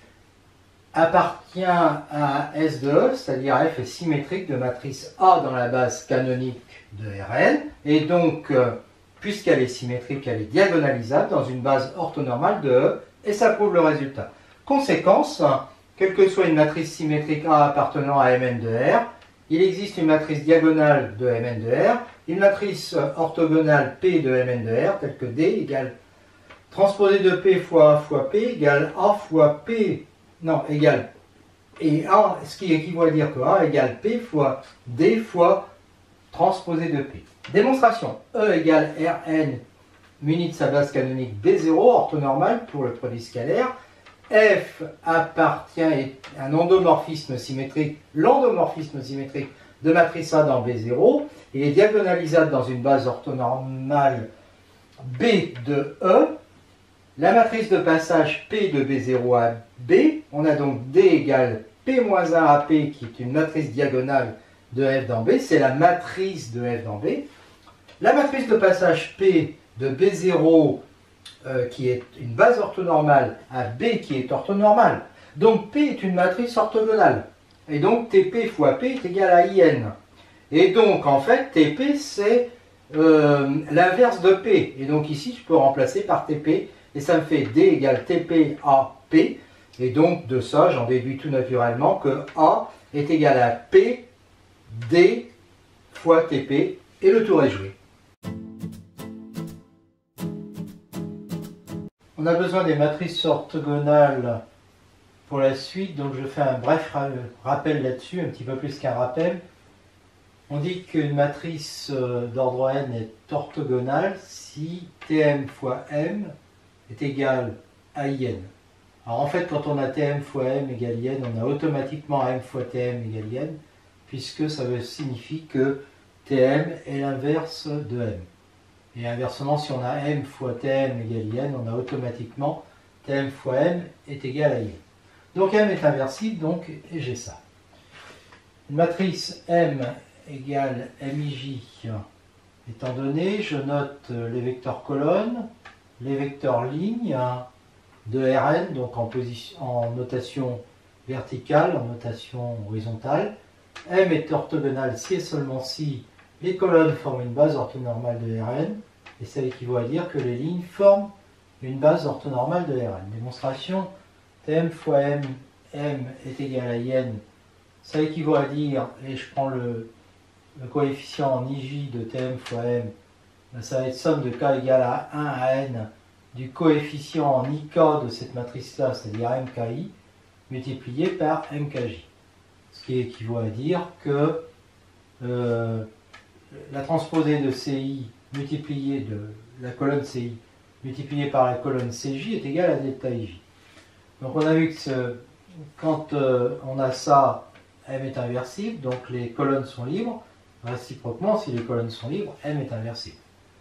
appartient à S de E, c'est-à-dire F est symétrique de matrice A dans la base canonique de Rn, et donc, euh, puisqu'elle est symétrique, elle est diagonalisable dans une base orthonormale de E, et ça prouve le résultat. Conséquence, quelle que soit une matrice symétrique A appartenant à Mn de R, il existe une matrice diagonale de Mn de R, une matrice orthogonale P de Mn de R, telle que D égale transposé de P fois A fois P égale A fois P, non, égale, et A, ce qui équivaut à dire que A égale P fois D fois transposé de P. Démonstration, E égale Rn muni de sa base canonique B zéro, orthonormale pour le produit scalaire. F appartient à un endomorphisme symétrique, l'endomorphisme symétrique de matrice A dans B zéro. Il est diagonalisable dans une base orthonormale B de E. La matrice de passage P de B zéro à B, on a donc D égale P moins un à P, qui est une matrice diagonale de F dans B, c'est la matrice de F dans B. La matrice de passage P de B zéro, euh, qui est une base orthonormale, à B qui est orthonormale. Donc P est une matrice orthogonale. Et donc T P fois P est égal à I N. Et donc, en fait, T P, c'est euh, l'inverse de P. Et donc ici, je peux remplacer par T P. Et ça me fait D égale T P A P. Et donc, de ça, j'en déduis tout naturellement que A est égal à P, D fois T P. Et le tour est joué. On a besoin des matrices orthogonales pour la suite. Donc, je fais un bref rappel là-dessus, un petit peu plus qu'un rappel. On dit qu'une matrice d'ordre n est orthogonale si Tm fois m est égal à In. Alors en fait, quand on a Tm fois m égale In, on a automatiquement m fois Tm égale In, puisque ça veut signifie que Tm est l'inverse de m. Et inversement, si on a m fois Tm égale In, on a automatiquement Tm fois m est égal à In. Donc m est inversible, donc et j'ai ça. Une matrice m égale Mij étant donné, je note les vecteurs colonnes, les vecteurs lignes de Rn, donc en, position, en notation verticale, en notation horizontale. M est orthogonale si et seulement si les colonnes forment une base orthonormale de Rn, et ça équivaut à dire que les lignes forment une base orthonormale de Rn. Démonstration, Tm fois m, m est égal à In, ça équivaut à dire, et je prends le le coefficient en Ij de Tm fois m, ça va être somme de k égale à un à n du coefficient en Ik de cette matrice-là, c'est-à-dire mki, multiplié par mkj. Ce qui équivaut à dire que euh, la transposée de Ci multipliée de la colonne Ci multipliée par la colonne Cj est égale à delta Ij. Donc on a vu que ce, quand euh, on a ça, m est inversible, donc les colonnes sont libres. Réciproquement, si les colonnes sont libres, m est inversible.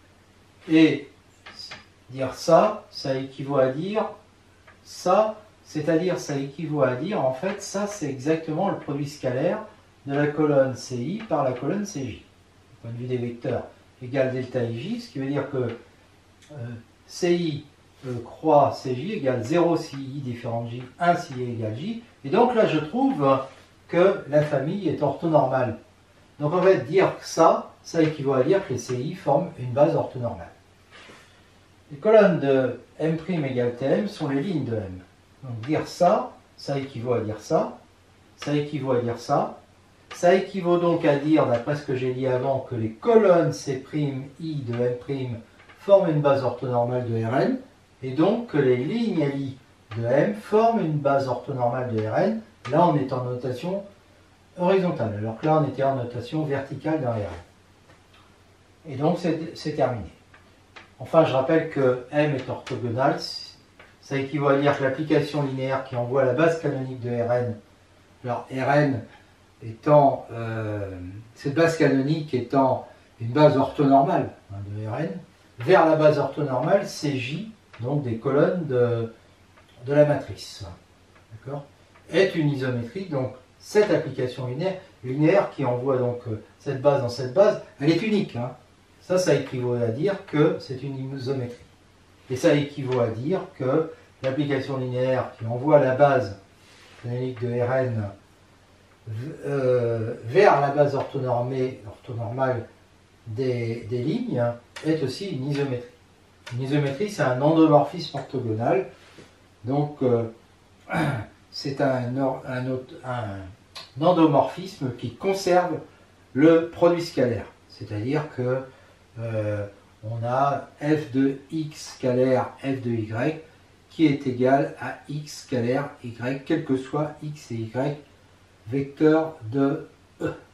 Et dire ça, ça équivaut à dire ça, c'est-à-dire ça équivaut à dire, en fait, ça c'est exactement le produit scalaire de la colonne Ci par la colonne Cj. Du point de vue des vecteurs, égale delta Ij, ce qui veut dire que euh, Ci euh, croix Cj égale zéro si I différent de J, un si I égale J. Et donc là, je trouve que la famille est orthonormale. Donc on va dire que ça, ça équivaut à dire que les Ci forment une base orthonormale. Les colonnes de M' égale Tm sont les lignes de M. Donc dire ça, ça équivaut à dire ça, ça équivaut à dire ça. Ça équivaut donc à dire, d'après ce que j'ai dit avant, que les colonnes C'I de M' forment une base orthonormale de Rn, et donc que les lignes Li de M forment une base orthonormale de Rn. Là, on est en notation horizontale, alors que là on était en notation verticale dans Rn. Et donc c'est terminé. Enfin, je rappelle que M est orthogonale, ça équivaut à dire que l'application linéaire qui envoie la base canonique de Rn, alors Rn étant, euh, cette base canonique étant une base orthonormale hein, de Rn, vers la base orthonormale Cj, donc des colonnes de, de la matrice, d'accord, est une isométrie, donc cette application linéaire, linéaire qui envoie donc cette base dans cette base, elle est unique. Hein. Ça, ça équivaut à dire que c'est une isométrie. Et ça équivaut à dire que l'application linéaire qui envoie la base canonique de Rn euh, vers la base orthonormée, orthonormale des, des lignes est aussi une isométrie. Une isométrie, c'est un endomorphisme orthogonal. Donc, euh, c'est un, un, un endomorphisme qui conserve le produit scalaire. C'est-à-dire que euh, on a f de x scalaire f de y qui est égal à x scalaire y, quel que soit x et y, vecteurs de E.